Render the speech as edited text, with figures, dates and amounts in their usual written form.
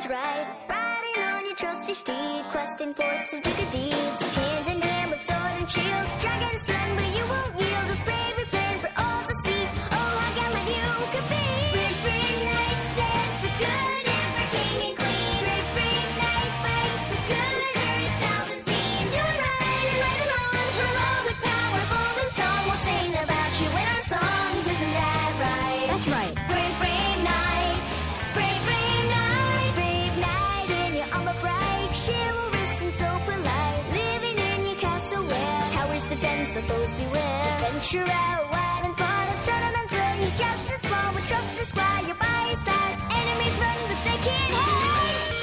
is right. Riding on your trusty steed, questing forth to do good deeds. Hands in hand with sword and shields, dragons slung, but you won't yield. A bravery plan for all to see. Oh, how gallant you could be. Brave, brave knight, stand for good, stand for king and queen. Brave, brave knight, fight for good, heard it seldom seen. Doing right and right along, strong with power, bold and strong. We'll sing about you in our songs, isn't that right? That's right. Brave, brave knight, brave, brave knight, brave knight in your armor bright, chivalrous and so polite, living in your castle where towers defend, so foes beware. Venture out wide and far to tournaments where you just as far with trust to squire. You're by your side, enemies run but they can't hide.